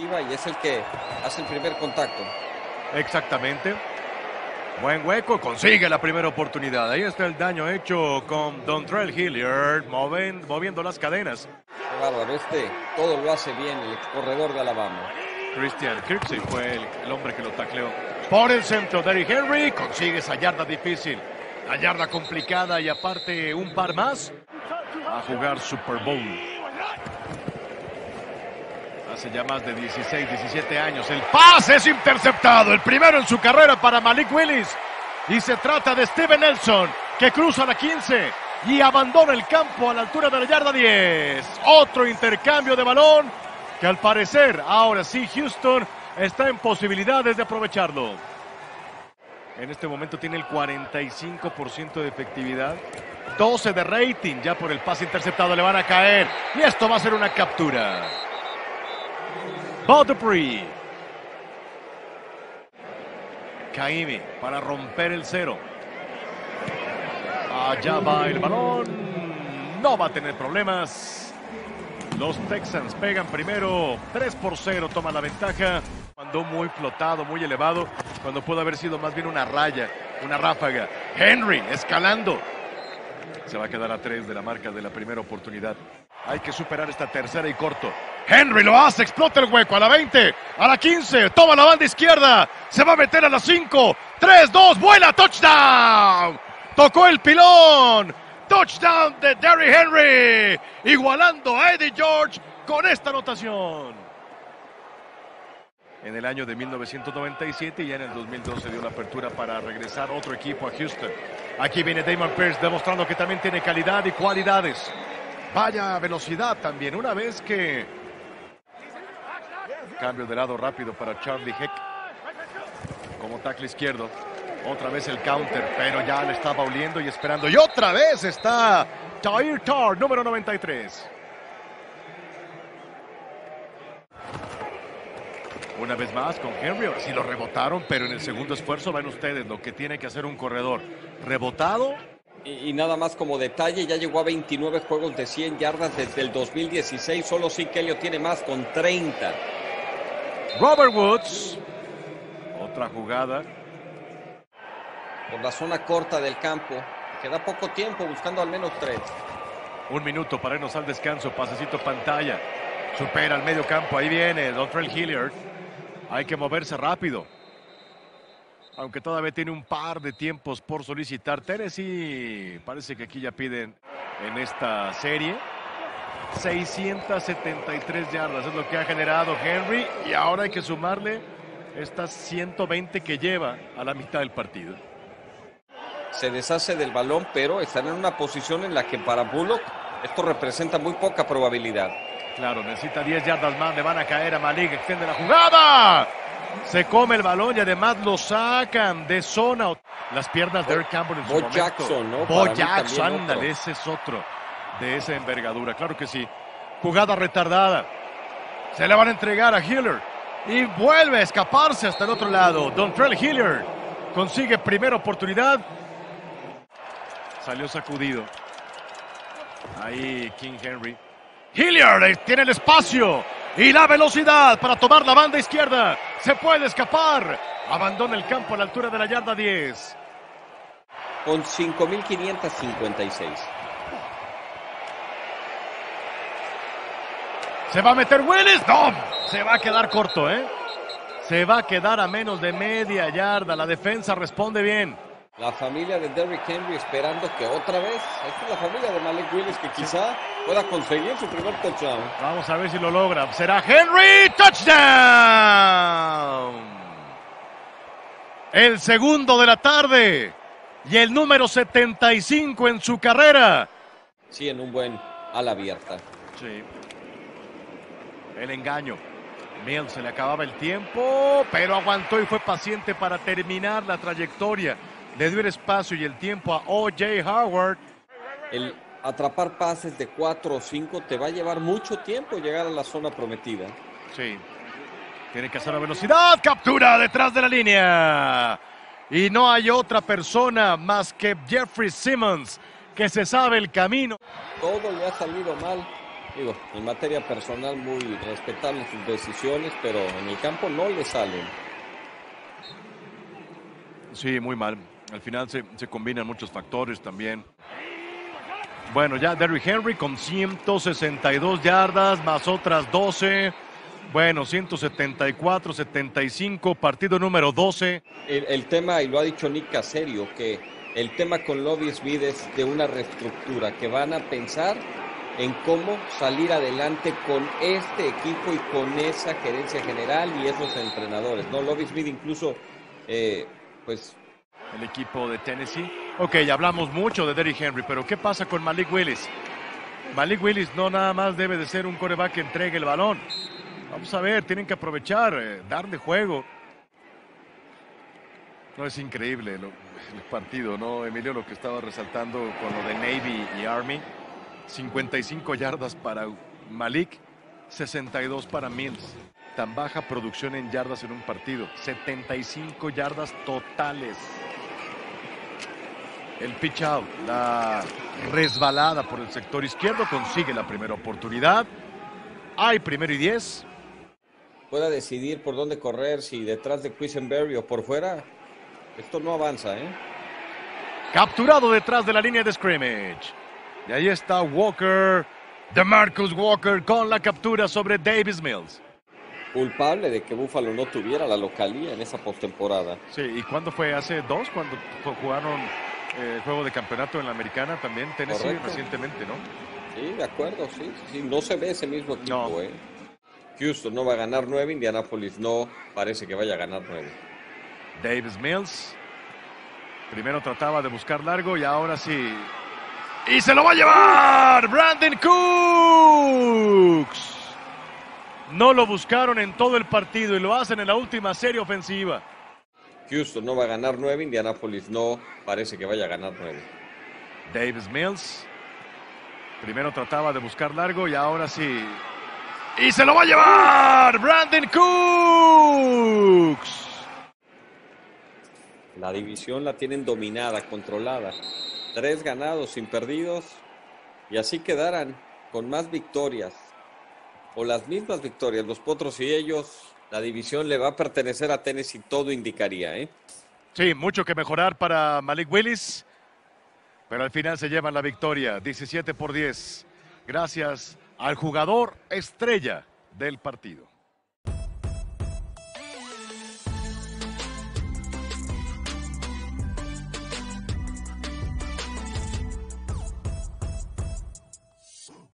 defensiva y es el que hace el primer contacto. Exactamente. Buen hueco, consigue la primera oportunidad. Ahí está el daño hecho con Dontrell Hilliard, moviendo las cadenas. Qué bárbaro, todo lo hace bien el corredor de Alabama. Christian Kirksey fue el hombre que lo tacleó. Por el centro, Derrick Henry consigue esa yarda difícil. La yarda complicada y aparte un par más a jugar Super Bowl. Hace ya más de 16, 17 años. El pase es interceptado. El primero en su carrera para Malik Willis. Y se trata de Steven Nelson, que cruza la 15 y abandona el campo a la altura de la yarda 10. Otro intercambio de balón que al parecer ahora sí Houston está en posibilidades de aprovecharlo. En este momento tiene el 45% de efectividad. 12 de rating ya por el pase interceptado. Le van a caer. Y esto va a ser una captura. Bud Dupree. Kaimi para romper el cero. Allá va el balón. No va a tener problemas. Los Texans pegan primero. 3-0. Toman la ventaja. Mandó muy flotado, muy elevado, cuando pudo haber sido más bien una raya, una ráfaga. Henry escalando. Se va a quedar a 3 de la marca de la primera oportunidad. Hay que superar esta tercera y corto. Henry lo hace, explota el hueco a la 20, a la 15, toma la banda izquierda, se va a meter a la 5, 3, 2, vuela, touchdown. Tocó el pilón. Touchdown de Derrick Henry, igualando a Eddie George con esta anotación. En el año de 1997 y ya en el 2012 dio la apertura para regresar otro equipo a Houston. Aquí viene Damon Pierce demostrando que también tiene calidad y cualidades. Vaya velocidad también, una vez que... Cambio de lado rápido para Charlie Heck como tackle izquierdo. Otra vez el counter, pero ya le estaba oliendo y esperando. Y otra vez está Tyler Tarr, número 93. Una vez más con Henry, ahora sí lo rebotaron, pero en el segundo esfuerzo ven ustedes lo que tiene que hacer un corredor. Rebotado. Y nada más como detalle, ya llegó a 29 juegos de 100 yardas desde el 2016. Solo Zeke Elliott tiene más con 30. Robert Woods. Otra jugada. Por la zona corta del campo. Queda poco tiempo, buscando al menos 3. 1 minuto para irnos al descanso. Pasecito pantalla. Supera al medio campo. Ahí viene Dontrell Hilliard. Hay que moverse rápido. Aunque todavía tiene un par de tiempos por solicitar. Tennessee parece que aquí ya piden en esta serie 673 yardas. Es lo que ha generado Henry. Y ahora hay que sumarle estas 120 que lleva a la mitad del partido. Se deshace del balón, pero están en una posición en la que para Bullock esto representa muy poca probabilidad. Claro, necesita 10 yardas más, le van a caer a Malik, extiende la jugada. Se come el balón y además lo sacan de zona. Las piernas de Eric Campbell en su momento. Jackson, ¿no? Bo Jackson, ándale, ese es otro de esa envergadura, claro que sí. Jugada retardada. Se le van a entregar a Hilliard y vuelve a escaparse hasta el otro lado. Dontrell Hilliard consigue primera oportunidad. Salió sacudido. Ahí King Henry. Hilliard tiene el espacio y la velocidad para tomar la banda izquierda. Se puede escapar. Abandona el campo a la altura de la yarda 10. Con 5.556. ¿Se va a meter Willis? No, se va a quedar corto, ¿eh? Se va a quedar a menos de media yarda. La defensa responde bien. La familia de Derrick Henry esperando que otra vez, esta es la familia de Malik Willis que quizá pueda conseguir su primer touchdown. Vamos a ver si lo logra. Será Henry, touchdown. El segundo de la tarde y el número 75 en su carrera. Sí, en un buen ala abierta. Sí. El engaño. Mills se le acababa el tiempo, pero aguantó y fue paciente para terminar la trayectoria. Le dio el espacio y el tiempo a O.J. Howard. El atrapar pases de 4 o 5 te va a llevar mucho tiempo llegar a la zona prometida. Sí. Tiene que hacer la velocidad. Captura detrás de la línea. Y no hay otra persona más que Jeffrey Simmons que se sabe el camino. Todo le ha salido mal Digo, en materia personal muy respetables sus decisiones, pero en el campo no le salen. Sí, muy mal. Al final se combinan muchos factores también. Bueno, ya Derrick Henry con 162 yardas, más otras 12. Bueno, 174, 75, partido número 12. El tema, y lo ha dicho Nick Caserio, que el tema con Lovie Smith es de una reestructura, que van a pensar en cómo salir adelante con este equipo y con esa gerencia general y esos entrenadores, ¿no? Lovie Smith incluso, pues... El equipo de Tennessee. Ok, ya hablamos mucho de Derrick Henry, pero ¿qué pasa con Malik Willis? Malik Willis no nada más debe de ser un quarterback que entregue el balón. Vamos a ver, tienen que aprovechar, darle juego. No, es increíble el partido, ¿no, Emilio? Lo que estaba resaltando con lo de Navy y Army. 55 yardas para Malik, 62 para Mills. Tan baja producción en yardas en un partido. 75 yardas totales. El pitch out, la resbalada por el sector izquierdo, consigue la primera oportunidad. Hay 1st y 10. Pueda decidir por dónde correr, si detrás de Quisenberry o por fuera. Esto no avanza, ¿eh? Capturado detrás de la línea de scrimmage. Y ahí está Walker, DeMarcus Walker con la captura sobre Davis Mills. Culpable de que Buffalo no tuviera la localía en esa postemporada. Sí, ¿y cuándo fue? ¿Hace 2? Cuando jugaron el juego de campeonato en la americana también, Tennessee. Correcto. Recientemente, ¿no? Sí, de acuerdo, sí. No se ve ese mismo equipo, no. Houston no va a ganar 9, Indianapolis no parece que vaya a ganar 9. Davis Mills. Primero trataba de buscar largo y ahora sí. ¡Y se lo va a llevar! ¡Brandon Cooks! No lo buscaron en todo el partido y lo hacen en la última serie ofensiva. Houston no va a ganar 9, Indianapolis no parece que vaya a ganar 9. Davis Mills. Primero trataba de buscar largo y ahora sí. ¡Y se lo va a llevar! ¡Brandon Cooks! La división la tienen dominada, controlada. 3 ganados sin perdidos. Y así quedarán con más victorias. O las mismas victorias, los Potros y ellos. La división le va a pertenecer a Tennessee, todo indicaría, ¿eh? Sí, mucho que mejorar para Malik Willis. Pero al final se llevan la victoria, 17-10. Gracias al jugador estrella del partido.